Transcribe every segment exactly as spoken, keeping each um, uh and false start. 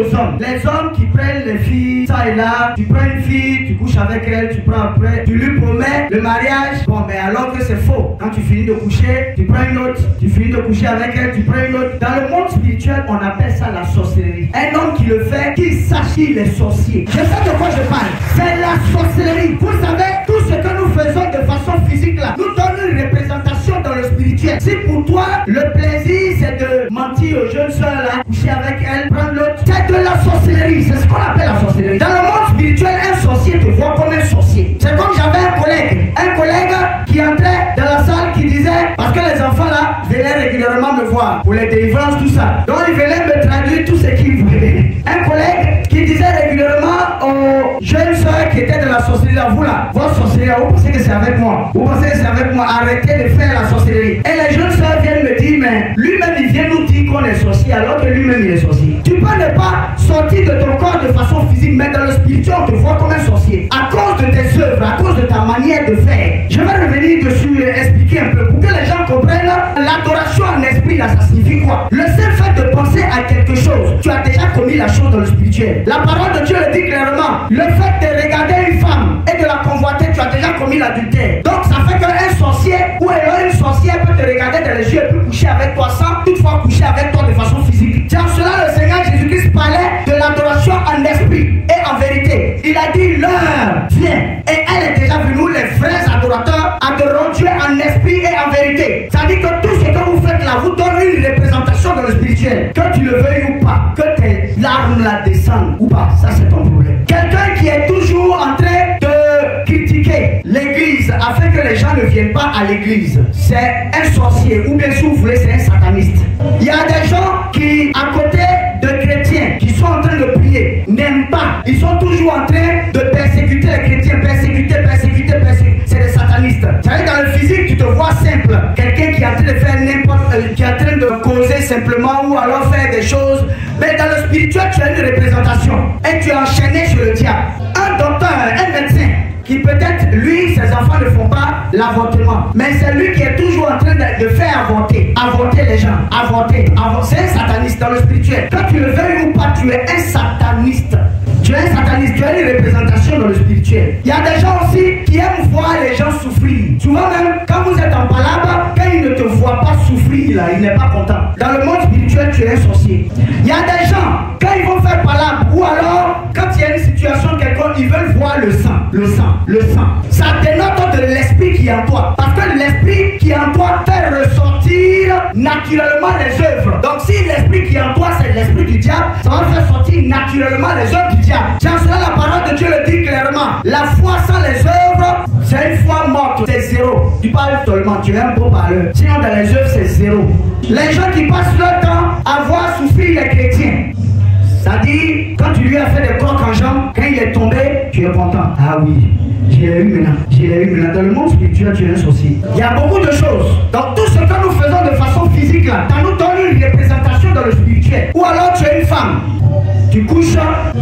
aux hommes. Les hommes qui prennent les filles, ça et là, tu prends une fille, tu couches avec elle, tu prends après, tu lui promets le mariage, bon mais alors que c'est faux. Quand tu finis de coucher, tu prends une autre, tu finis de coucher avec elle, tu prends une autre. Dans le monde spirituel, on appelle ça la sorcellerie. Un homme qui le fait, qu'il sache qu'il est sorcier. Je sais de quoi je parle. C'est la sorcellerie. Vous savez, tout ce que nous faisons de façon physique là, nous donne une représentation dans le spirituel. Si pour toi, le plaisir c'est de mentir aux jeunes soeurs là, coucher avec elle, prendre l'autre, c'est de la sorcellerie. C'est ce qu'on appelle la sorcellerie. Dans le monde spirituel, un sorcier te voit comme un sorcier. C'est comme j'avais un collègue, un collègue qui entrait dans la salle qui disait, parce que les enfants là venaient régulièrement me voir pour les délivrances, tout ça. Donc il venait me traduire tout ce qu'il voulait. Un collègue qui disait régulièrement aux jeunes soeurs qui étaient dans la sorcellerie, là, vous là, votre sorcellerie, vous pensez que c'est avec moi, vous pensez que c'est avec moi, arrêtez de faire la sorcellerie. Et les jeunes soeurs viennent me dire, mais lui-même il vient nous dire qu'on est sorcier alors que lui-même il est sorcier. Tu peux ne pas sortir de ton corps de façon physique, mais dans le spirituel on te voit comme un sorcier. À cause de tes œuvres, à cause de ta manière de faire. Je vais revenir dessus et expliquer un peu pour que les gens comprennent l'adoration en esprit là, ça signifie quoi? Le seul fait de penser à quelque chose, tu as déjà commis la chose dans le spirituel. La parole de Dieu le dit clairement. Le fait de regarder une femme et de la convoiter, tu as déjà commis l'adultère. Donc ça fait qu'un sorcier ou alors une sorcière peut te regarder dans les yeux et peut coucher avec toi sans toutefois coucher avec toi de façon physique. C'est en cela le Seigneur Jésus-Christ parlait de l'adoration en esprit et en vérité. Il a dit l'heure vient et elle est déjà venue. Les vrais adorateurs adoreront Dieu en esprit et en vérité. Ça dit que tout ce que vous faites là vous donne une représentation dans le spirituel. Que tu le veuilles ou pas, que tes larmes là descendent ou pas, ça c'est ton problème. Quelqu'un qui est toujours en train de critiquer l'église afin que les gens ne viennent pas à l'église, c'est un sorcier ou bien si vous voulez c'est un sataniste. Il y a des gens qui à côté de chrétiens qui sont en train de prier n'aiment pas, ils sont toujours en train de persécuter les chrétiens, persécuter, persécuter, persécuter, c'est des satanistes. Ça veut dire dans le physique tu te vois simple, quelqu'un qui est en train de faire n'importe, euh, qui est en train de causer simplement ou alors faire des choses, mais dans le spirituel tu as une représentation et tu es enchaîné sur le diable. Un docteur, un médecin qui peut-être lui, ses enfants ne font pas l'avortement, mais c'est lui qui est toujours en train de, de faire avorter, avorter les gens, avorter, avorter. C'est un sataniste dans le spirituel. Quand tu le veuilles ou pas, tu es un sataniste. Tu es un sataniste, tu as une représentation dans le spirituel. Il y a des gens aussi qui aiment voir les gens souffrir. Souvent même, quand vous êtes en palabre, quand ils ne te voient pas souffrir, là, il n'est pas content. Dans le monde spirituel, tu es un sorcier. Il y a des gens, quand ils vont faire palabre, ou alors, quand il y a une situation quelconque, ils veulent voir le sang, le sang, le sang. Ça dénote de l'esprit qui est en toi. Parce que l'esprit qui est en toi fait ressortir naturellement les œuvres. Donc si l'esprit qui est en toi, c'est l'esprit du diable, ça va faire sortir naturellement les œuvres du diable. C'est en cela la parole de Dieu le dit clairement. La foi sans les œuvres, c'est une foi morte, c'est zéro. Tu parles seulement, tu es un beau parleur. Sinon dans les œuvres, c'est zéro. Les gens qui passent leur temps à voir souffrir les chrétiens, c'est-à-dire, quand tu lui as fait des crocs en jambes, quand il est tombé, tu es content. Ah oui, je l'ai eu maintenant. Je l'ai eu maintenant. Dans le monde spirituel, tu es un sorcier. Il y a beaucoup de choses. Donc, tout ce que nous faisons de façon physique, là, ça nous donne une représentation dans le spirituel. Ou alors, tu es une femme. Tu couches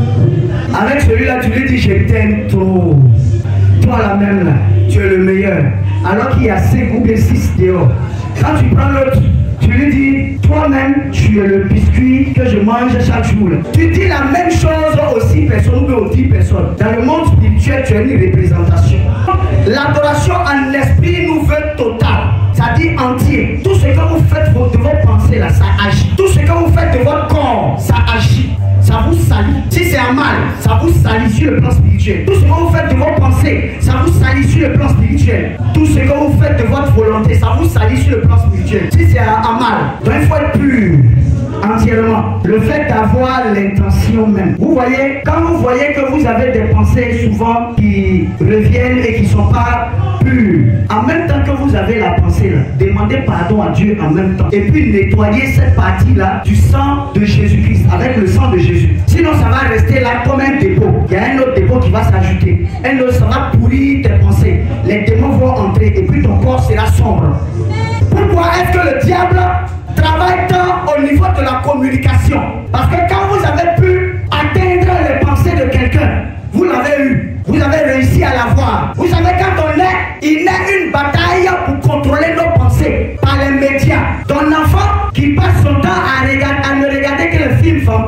avec celui-là, tu lui dis, je t'aime trop. Toi, la même, là, tu es le meilleur. Alors qu'il y a cinq ou bien six dehors. Quand tu prends l'autre, tu lui dis, toi-même, tu es le biscuit que je mange chaque jour. Tu dis la même chose aux six personnes ou aux dix personnes. Dans le monde spirituel, tu as une représentation. L'adoration en esprit nous veut total. Ça dit entier. Tout ce que vous faites de vos pensées, là, ça agit. Tout ce que vous faites de votre corps, ça agit. Ça vous salit. Si c'est un mal, ça vous salit sur le plan spirituel. Tout ce que vous faites de vos pensées, ça vous salit sur le plan spirituel. Tout ce que vous faites de votre volonté, ça vous salit sur le plan spirituel. Si c'est un, un mal, donc il faut être pur entièrement. Le fait d'avoir l'intention même. Vous voyez, quand vous voyez que vous avez des pensées souvent qui reviennent et qui ne sont pas pures, en même temps que vous avez la pensée là, demandez pardon à Dieu en même temps. Et puis nettoyez cette partie-là du sang de Jésus-Christ, avec le sang de Jésus. Sinon, ça va rester là comme un dépôt. Il y a un autre dépôt qui va s'ajouter. Un autre, ça va pourrir tes pensées. Les démons vont entrer et puis ton corps sera sombre. Pourquoi est-ce que le diable travaille tant au niveau de la communication? Parce que quand vous avez pu atteindre les pensées de quelqu'un, vous l'avez eu, vous avez réussi à l'avoir. Vous savez, quand on est, il y a une bataille pour contrôler nos pensées par les médias. Ton enfant qui passe son temps à, regarder, à ne regarder que le film vampire,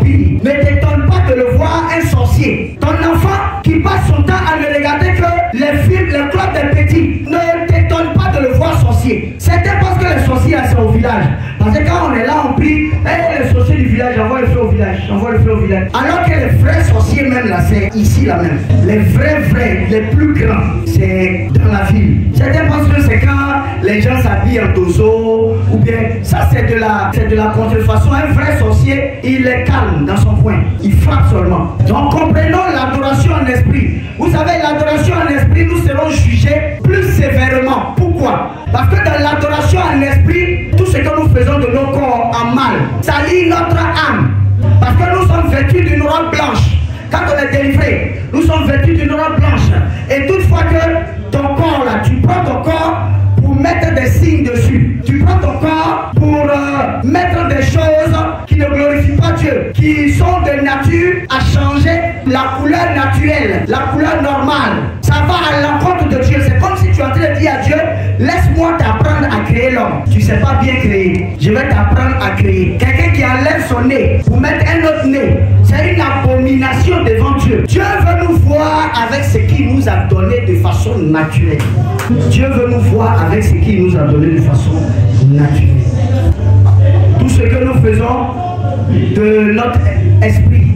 empire. Ne t'étonne pas de le voir un sorcier. Ton enfant qui passe son temps à ne regarder que les films, les clubs des petits, ne t'étonne pas de le voir sorcier. Certains pensent que les sorciers là c'est au village. Parce que quand on est là, on prie, hey, les sorciers du village, envoie le feu au village, envoie le feu au village. Alors que les vrais sorciers même là, c'est ici là même. Les vrais vrais, les plus grands, c'est dans la ville. Certains pensent que c'est quand les gens s'habillent en dosso, ou bien ça c'est de la c'est de la contrefaçon. Un vrai sorcier, il est calme dans son coin, il frappe seulement. Donc comprenons l'adoration en esprit. Vous savez, l'adoration en esprit, nous serons jugés plus sévèrement. Pourquoi? Parce que dans l'adoration en esprit, tout ce que nous faisons de nos corps en mal salit notre âme. Parce que nous sommes vêtus d'une robe blanche. Quand on est délivré, nous sommes vêtus d'une robe blanche. Et toutefois que ton corps là, tu prends ton corps pour mettre des signes dessus. Tu prends ton corps pour euh, mettre des choses qui ne glorifient pas Dieu, qui sont de nature à changer la couleur naturelle, la couleur normale. Ça va à l'encontre de Dieu. C'est comme si tu es en train de dire à Dieu, laisse-moi t'apprendre à créer l'homme. Tu ne sais pas bien créer. Je vais t'apprendre à créer. Quelqu'un qui enlève son nez pour mettre un autre nez, c'est une abomination devant Dieu. Dieu veut nous voir avec ce qu'il nous a donné de façon naturelle. Dieu veut nous voir avec ce qu'il nous a donné de façon naturelle. Tout ce que nous faisons de notre esprit,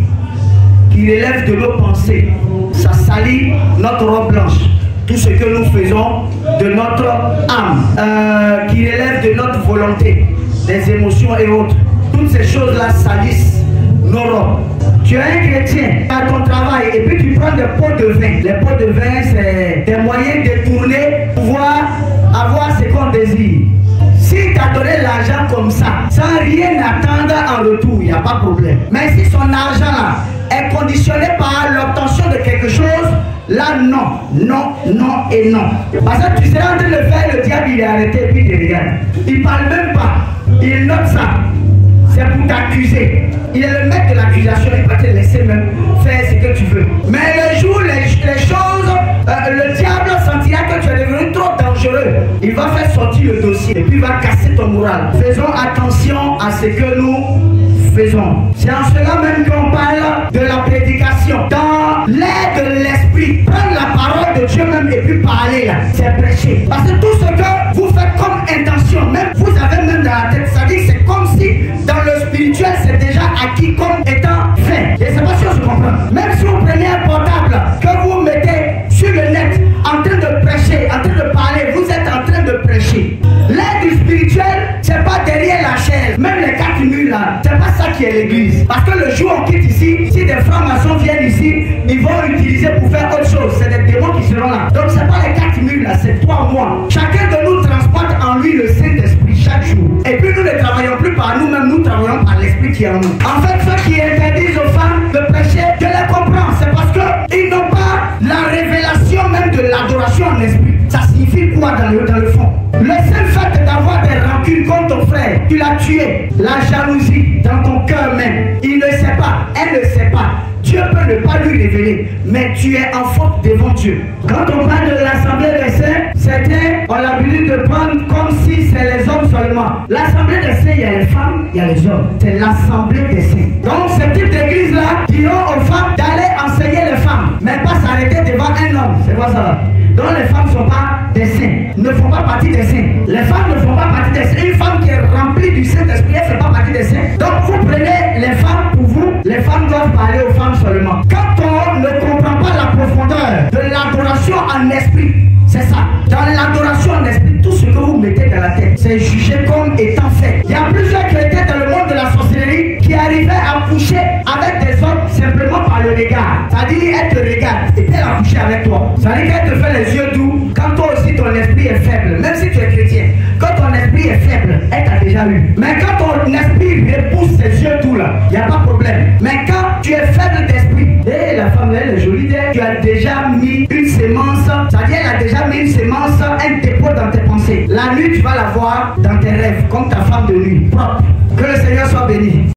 qui relève de nos pensées, ça salit notre robe blanche. Tout ce que nous faisons de notre âme, euh, qui relève de notre volonté, des émotions et autres, toutes ces choses-là salissent nos robes. Tu es un chrétien à ton travail et puis tu prends des pots de vin. Les pots de vin, c'est des moyens détournés pour pouvoir avoir ce qu'on désire. Si tu as donné l'argent comme ça, sans rien attendre en retour, il n'y a pas de problème. Mais si son argent là est conditionné par l'obtention de quelque chose, là non, non, non et non. Parce que tu seras en train de faire, le diable il est arrêté et puis il te regarde. Il ne parle même pas, il note ça. C'est pour t'accuser. Il est le maître de l'accusation, il va te laisser même faire ce que tu veux. Mais le jour, les, les choses, euh, le diable sentira que tu es devenu trop dangereux. Il va faire sortir le dossier et puis il va casser ton moral. Faisons attention à ce que nous faisons. C'est en cela même qu'on parle de la prédication. Dans l'air de l'esprit, prendre la parole de Dieu même et puis parler là, c'est prêcher. Parce que tout ce que vous faites comme intention, même vous avez même dans la tête, ça dit que c'est comme si dans le spirituel c'est déjà acquis comme étant fait. Je ne sais pas si on se comprend. Même si vous prenez un portable que vous mettez sur le net en train de prêcher, en train de parler, vous êtes en train de prêcher. L'air du spirituel, c'est pas derrière la chaise. Même les quatre murs là, c'est pas ça qui est l'église. Parce que le jour où on quitte ici, si des francs-maçons viennent ici, ils vont utiliser pour faire autre chose. C'est des démons qui seront là. Donc c'est pas les quatre murs là, c'est toi, moi. Chacun de nous transporte en lui le Saint-Esprit chaque jour. Et puis nous ne travaillons plus par nous-mêmes, nous travaillons par l'Esprit qui est en nous. En fait, ceux qui interdisent aux femmes de prêcher, je les comprends. C'est parce qu'ils n'ont pas la révélation même de l'adoration en esprit. Ça signifie quoi dans le, dans le fond? Le seul fait d'avoir des rancunes contre ton frère, tu l'as tué. La jalousie dans ton cœur même, il ne sait pas, elle ne sait pas. Dieu peut ne pas lui révéler, mais tu es en faute devant Dieu. Quand on parle de l'assemblée des saints, certains ont l'habitude de prendre comme si c'est les hommes seulement. L'assemblée des saints, il y a les femmes, il y a les hommes. C'est l'assemblée des saints. Donc ce type d'église-là diront aux femmes d'aller enseigner les femmes, mais pas s'arrêter devant un homme. C'est quoi ça? Donc les femmes ne sont pas des saints, ne font pas partie des saints. Les femmes ne font pas partie des saints. Une femme qui est remplie du Saint-Esprit, elle ne fait pas partie des saints. Donc vous prenez les femmes pour vous, les femmes doivent parler aux femmes seulement. Quand on ne comprend pas la profondeur de l'adoration en esprit, c'est ça. Dans l'adoration en esprit, tout ce que vous mettez dans la tête, c'est jugé comme étant fait. Il y a plusieurs chrétiens dans le monde de la sorcellerie qui arrivaient à coucher avec des hommes simplement par le regard. C'est-à-dire, elle te regarde et puis elle a couché avec toi. C'est-à-dire qu'elle te fait les yeux doux quand toi aussi ton esprit est faible. Même si tu es chrétien, quand ton esprit est faible, elle t'a déjà eu. Mais quand ton esprit repousse ses yeux doux là, il n'y a pas de problème. Mais quand tu es faible d'esprit, et la femme elle est jolie, tu as déjà mis une sémence, c'est-à-dire elle a déjà mis une sémence, un dépôt dans tes pensées. La nuit, tu vas la voir dans tes rêves, comme ta femme de nuit, propre. Que le Seigneur soit béni.